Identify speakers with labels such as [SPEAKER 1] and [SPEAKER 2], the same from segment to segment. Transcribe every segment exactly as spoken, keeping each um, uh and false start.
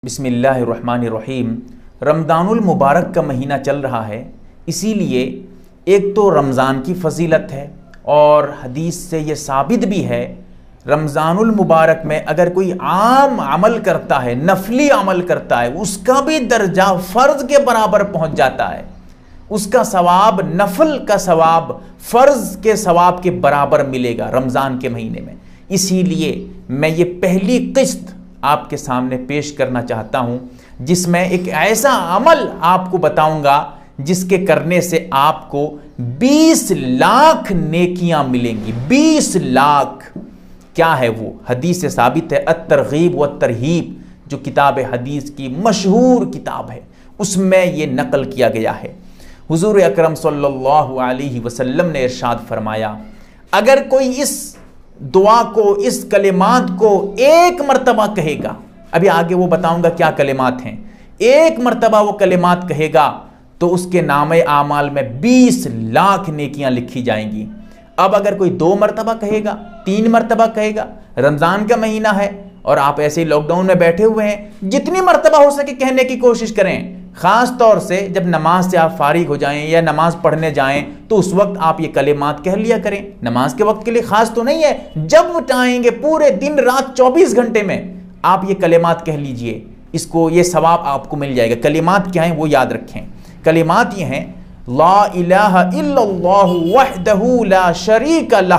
[SPEAKER 1] بسم اللہ الرحمن الرحیم۔ رمضان المبارک کا مہینہ چل رہا ہے، اسی لیے ایک تو رمضان کی فضیلت ہے اور حدیث سے یہ ثابت بھی ہے رمضان المبارک میں اگر کوئی عام عمل کرتا ہے، نفلی عمل کرتا ہے، اس کا بھی درجہ فرض کے برابر پہنچ جاتا ہے، اس کا ثواب نفل کا ثواب فرض کے ثواب کے برابر ملے گا رمضان کے مہینے میں۔ اسی لیے میں یہ پہلی قسط آپ کے سامنے پیش کرنا چاہتا ہوں جس میں ایک ایسا عمل آپ کو بتاؤں گا جس کے کرنے سے آپ کو بیس لاکھ نیکیاں ملیں گی۔ بیس لاکھ کیا ہے وہ؟ حدیث سے ثابت ہے، الترغیب والترہیب جو کتاب حدیث کی مشہور کتاب ہے، اس میں یہ نقل کیا گیا ہے۔ حضور اکرم صلی اللہ علیہ وسلم نے ارشاد فرمایا، اگر کوئی اس دعا کو، اس کلمات کو ایک مرتبہ کہے گا، ابھی آگے وہ بتاؤں گا کیا کلمات ہیں، ایک مرتبہ وہ کلمات کہے گا تو اس کے نامہ اعمال میں بیس لاکھ نیکیاں لکھی جائیں گی۔ اب اگر کوئی دو مرتبہ کہے گا، تین مرتبہ کہے گا، رمضان کا مہینہ ہے اور آپ ایسے ہی لاک ڈاؤن میں بیٹھے ہوئے ہیں، جتنی مرتبہ ہو سکے کہنے کی کوشش کریں، خاص طور سے جب نماز سے آپ فارغ ہو جائیں یا نماز پڑھنے جائیں تو اس وقت آپ یہ کلمات کہہ لیا کریں۔ نماز کے وقت کے لیے خاص تو نہیں ہے، جب چاہیں گے پورے دن رات چوبیس گھنٹے میں آپ یہ کلمات کہہ لیجئے، اس کو یہ ثواب آپ کو مل جائے گا۔ کلمات کیا ہیں وہ یاد رکھیں۔ کلمات یہ ہیں، لا الہ الا اللہ وحدہ لا شریک لہ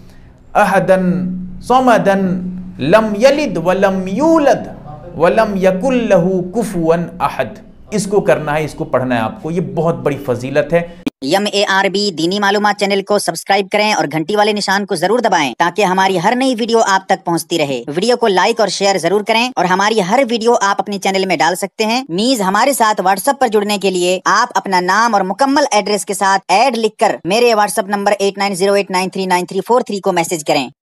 [SPEAKER 1] احدا صمدا لم یلد ولم یولد ولم یکن لہ کفوا احد۔ اس کو کرنا ہے، اس کو پڑھنا ہے آپ کو، یہ بہت بڑی فضیلت ہے۔
[SPEAKER 2] یم اے آر بی دینی معلومات چینل کو سبسکرائب کریں اور گھنٹی والے نشان کو ضرور دبائیں تاکہ ہماری ہر نئی ویڈیو آپ تک پہنچتی رہے۔ ویڈیو کو لائک اور شیئر ضرور کریں اور ہماری ہر ویڈیو آپ اپنے چینل میں ڈال سکتے ہیں۔ نیز ہمارے ساتھ واٹس ایپ پر جڑنے کے لیے آپ اپنا نام اور مکمل ایڈریس کے ساتھ ایڈ لکھ کر میرے WhatsApp number eight nine zero eight nine three nine three four three کو میسج کریں۔